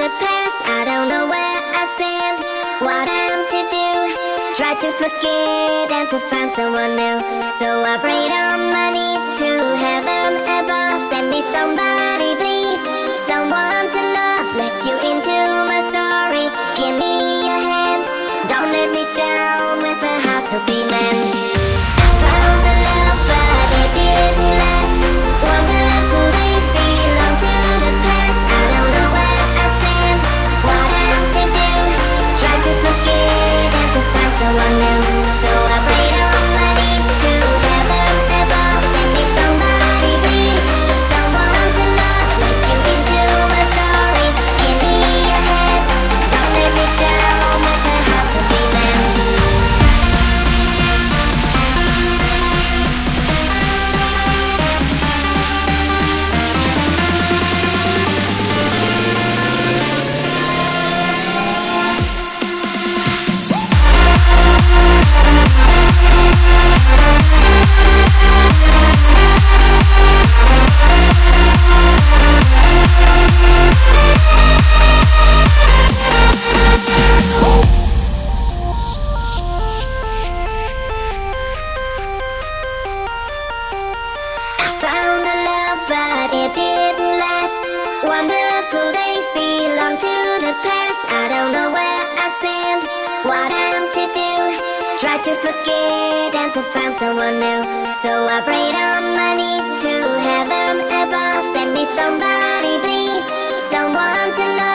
the past. I don't know where I stand, what I'm to do. Try to forget and to find someone new. So I prayed on my knees to heaven above. Send me somebody please, someone to love. Let you into my story, give me your hand. Don't let me down with a heart to be mended. I found the love but it didn't last. Wonderful days belong to the past. I don't know where I stand, what I'm to do. Try to forget and to find someone new. So I prayed on my knees to heaven above. Send me somebody please, someone to love. Let you into my story, give me your hand. Don't let me down with a heart to be mended. Found a love but it didn't last. Wonderful days belong to the past. I don't know where I stand, what I'm to do. Try to forget and to find someone new. So I prayed on my knees to heaven above. Send me somebody please, someone to love.